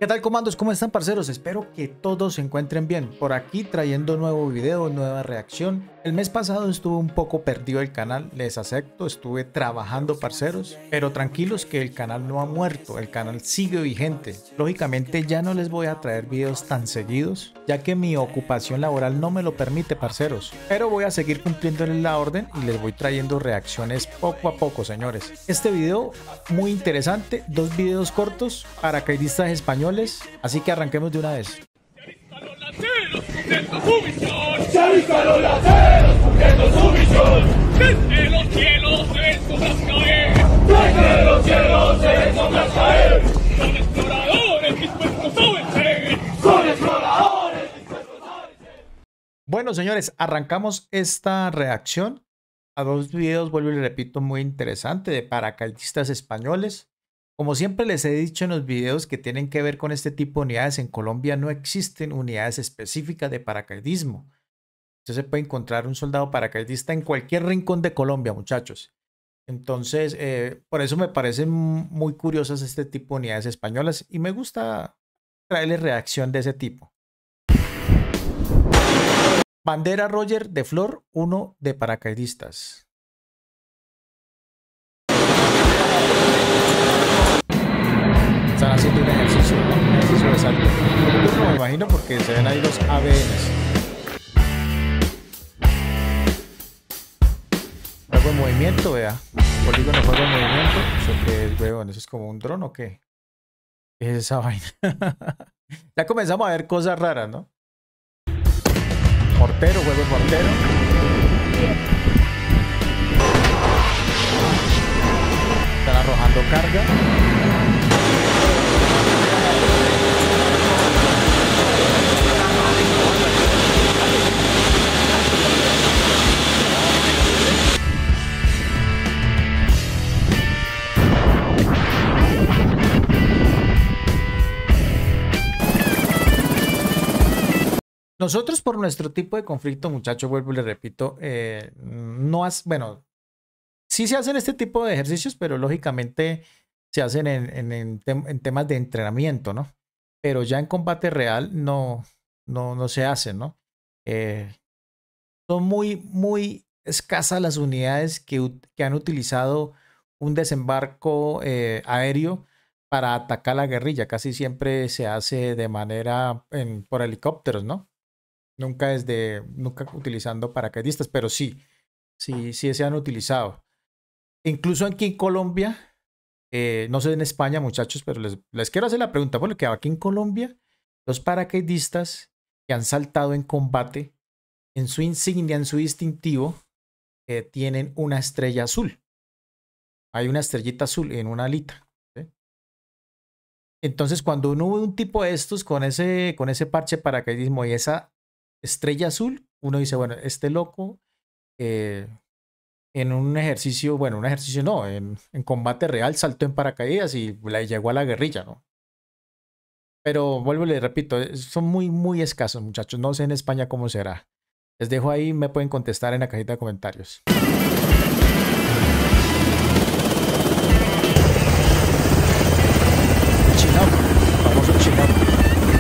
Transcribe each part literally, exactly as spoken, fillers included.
¿Qué tal, comandos? ¿Cómo están, parceros? Espero que todos se encuentren bien. Por aquí trayendo nuevo video, nueva reacción. El mes pasado estuve un poco perdido el canal, les acepto, estuve trabajando, parceros. Pero tranquilos que el canal no ha muerto, el canal sigue vigente. Lógicamente ya no les voy a traer videos tan seguidos, ya que mi ocupación laboral no me lo permite, parceros. Pero voy a seguir cumpliéndoles la orden y les voy trayendo reacciones poco a poco, señores. Este video muy interesante, dos videos cortos, paracaidistas españoles. Así que arranquemos de una vez. ¡Se avistan los laceros cumpliendo su misión! ¡Desde los cielos se ven sombras caer! ¡Desde los cielos se ven sombras caer! ¡Son exploradores dispuestos a vencer! ¡Son exploradores dispuestos a vencer! Bueno, señores, arrancamos esta reacción a dos videos, vuelvo y repito, muy interesante, de paracaidistas españoles. Como siempre les he dicho en los videos que tienen que ver con este tipo de unidades, en Colombia no existen unidades específicas de paracaidismo. Usted se puede encontrar un soldado paracaidista en cualquier rincón de Colombia, muchachos. Entonces, eh, por eso me parecen muy curiosas este tipo de unidades españolas y me gusta traerles reacción de ese tipo. Bandera Roger de Flor, uno de paracaidistas. Están haciendo un ejercicio, ¿no? Un ejercicio de salto. No me imagino porque se ven ahí los A B Ns. Juego en movimiento, vea. Polígono juego en movimiento. ¿Eso qué es, weón? ¿Eso es como un dron o qué? ¿Qué es esa vaina? Ya comenzamos a ver cosas raras, ¿no? Mortero, juego en mortero. Están arrojando carga. Nosotros por nuestro tipo de conflicto, muchachos, vuelvo y le repito, eh, no has, bueno, sí se hacen este tipo de ejercicios, pero lógicamente se hacen en, en, en, tem en temas de entrenamiento, ¿no? Pero ya en combate real no, no, no se hacen, ¿no? Eh, son muy, muy escasas las unidades que, que han utilizado un desembarco eh, aéreo para atacar a la guerrilla. Casi siempre se hace de manera en, por helicópteros, ¿no? Nunca desde, nunca utilizando paracaidistas, pero sí, sí, sí se han utilizado. Incluso aquí en Colombia, eh, no sé en España, muchachos, pero les, les quiero hacer la pregunta, porque aquí en Colombia, los paracaidistas que han saltado en combate, en su insignia, en su distintivo, eh, tienen una estrella azul. Hay una estrellita azul en una alita. ¿Sí? Entonces, cuando uno ve un tipo de estos con ese, con ese parche de paracaidismo y esa estrella azul, uno dice, bueno, este loco eh, en un ejercicio, bueno, un ejercicio no, en, en combate real saltó en paracaídas y le llegó a la guerrilla, ¿no? Pero vuelvo y les repito, son muy, muy escasos, muchachos. No sé en España cómo será. Les dejo ahí, me pueden contestar en la cajita de comentarios. Chin-up, famoso chin-up.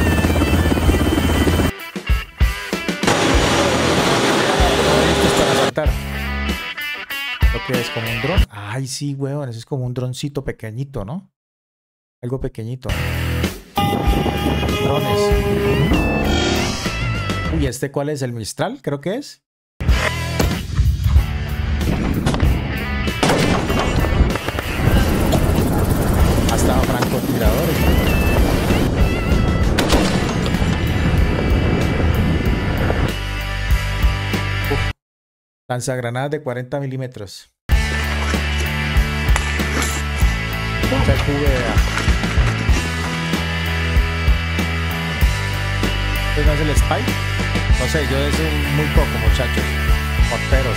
Lo que es como un dron. Ay, sí, weón. Eso es como un droncito pequeñito, ¿no? Algo pequeñito. Drones. Uy, ¿este cuál es? ¿El Mistral? Creo que es. Hasta francotiradores. Lanzagranadas de cuarenta milímetros. Mucha cubea. ¿Qué no es el Spike? No sé, yo es muy poco, muchachos. Morteros.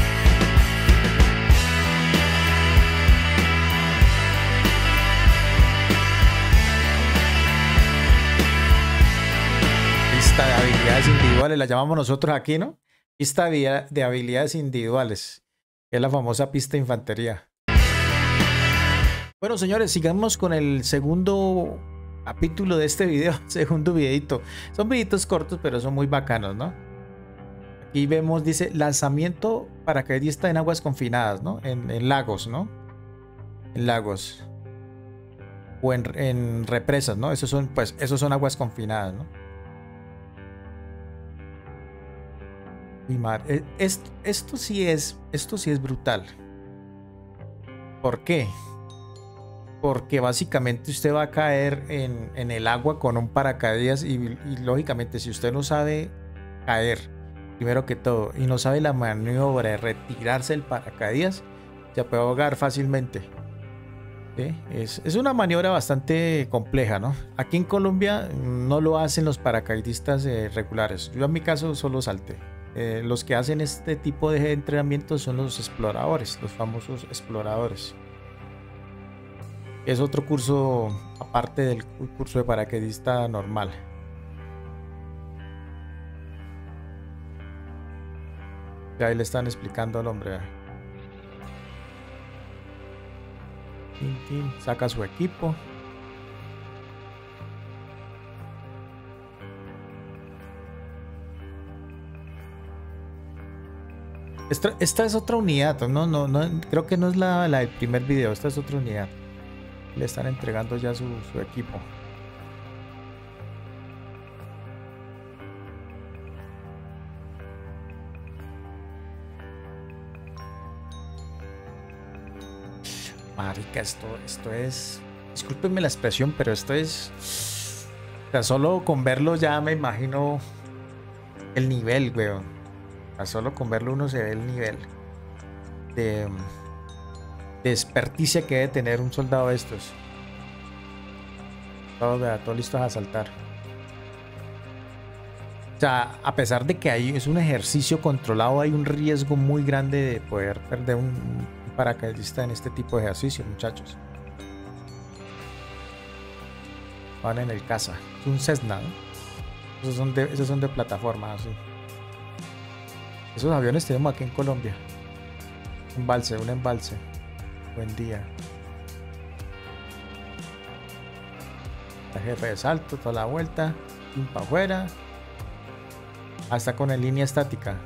Pista de habilidades individuales, la llamamos nosotros aquí, ¿no? Pista de habilidades individuales, que es la famosa pista de infantería. Bueno, señores, sigamos con el segundo capítulo de este video, segundo videito. Son videitos cortos, pero son muy bacanos, ¿no? Aquí vemos, dice, lanzamiento paracaidista en aguas confinadas, ¿no? En, en lagos, ¿no? En lagos. O en, en represas, ¿no? Esos son, pues, esos son aguas confinadas, ¿no? Y madre, esto, esto sí es, esto sí es brutal. ¿Por qué? Porque básicamente usted va a caer en, en el agua con un paracaídas y, y lógicamente si usted no sabe caer, primero que todo, y no sabe la maniobra de retirarse del paracaídas, se puede ahogar fácilmente. ¿Sí? Es, es una maniobra bastante compleja, ¿no? Aquí en Colombia no lo hacen los paracaidistas eh, regulares. Yo en mi caso solo salté. Eh, los que hacen este tipo de entrenamiento son los exploradores, los famosos exploradores. Es otro curso aparte del curso de paracaidista normal. Y ahí le están explicando al hombre. Tin, tin, saca su equipo. Esta, esta es otra unidad, no, no, no, creo que no es la, la del primer video, esta es otra unidad. Le están entregando ya su, su equipo. Marica, esto, esto es... Discúlpenme la expresión, pero esto es... O sea, solo con verlo ya me imagino el nivel, weón. O sea, solo con verlo uno se ve el nivel de... de experticia que debe tener un soldado de estos. Todos, todos listos a saltar. O sea, a pesar de que hay, es un ejercicio controlado, hay un riesgo muy grande de poder perder un, un paracaidista en este tipo de ejercicio, muchachos. Van en el caza. Es un Cessna, ¿no? Esos son de, esos son de plataforma, así. Esos aviones tenemos aquí en Colombia. Embalse, un embalse. Buen día. El jefe de salto, toda la vuelta. Pim para afuera. Hasta con en línea estática.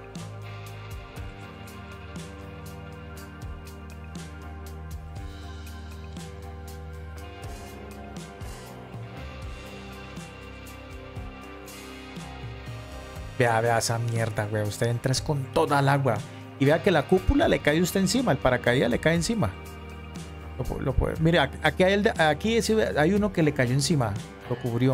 Vea, vea esa mierda, güey. Usted entra con toda el agua. Y vea que la cúpula le cae usted encima. El paracaídas le cae encima. Lo, lo puede. Mire, aquí hay, el de, aquí hay uno que le cayó encima. Lo cubrió.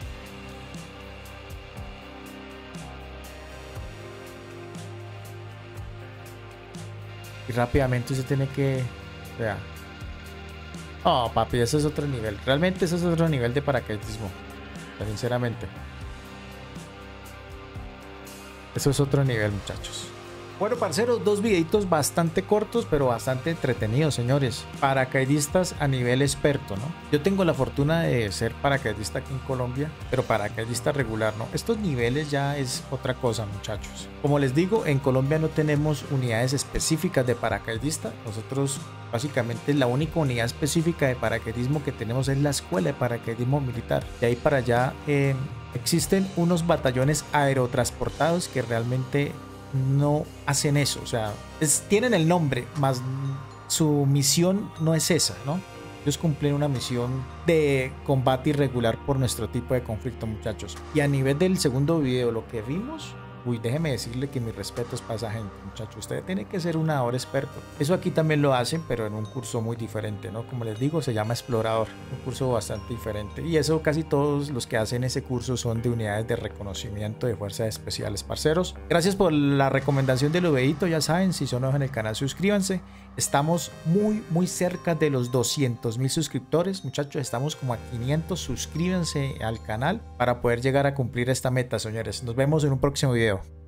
Y rápidamente usted tiene que... Vea. Oh, papi, ese es otro nivel. Realmente ese es otro nivel de paracaidismo. Sinceramente. Eso es otro nivel, muchachos. Bueno, parceros, dos videitos bastante cortos, pero bastante entretenidos, señores. Paracaidistas a nivel experto, ¿no? Yo tengo la fortuna de ser paracaidista aquí en Colombia, pero paracaidista regular, ¿no? Estos niveles ya es otra cosa, muchachos. Como les digo, en Colombia no tenemos unidades específicas de paracaidista. Nosotros, básicamente, la única unidad específica de paracaidismo que tenemos es la Escuela de Paracaidismo Militar. De ahí para allá eh, existen unos batallones aerotransportados que realmente... no hacen eso, o sea, es, tienen el nombre, más su misión no es esa, ¿no? Ellos cumplen una misión de combate irregular por nuestro tipo de conflicto, muchachos. Y a nivel del segundo video, lo que vimos, uy, déjeme decirle que mis respetos para esa gente, muchachos. Usted tiene que ser un nadador experto. Eso aquí también lo hacen, pero en un curso muy diferente, ¿no? Como les digo, se llama Explorador, un curso bastante diferente. Y eso casi todos los que hacen ese curso son de unidades de reconocimiento de fuerzas especiales, parceros. Gracias por la recomendación del videito, ya saben, si son nuevos en el canal, suscríbanse. Estamos muy, muy cerca de los doscientos mil suscriptores, muchachos. Estamos como a quinientos. Suscríbanse al canal para poder llegar a cumplir esta meta, señores. Nos vemos en un próximo video.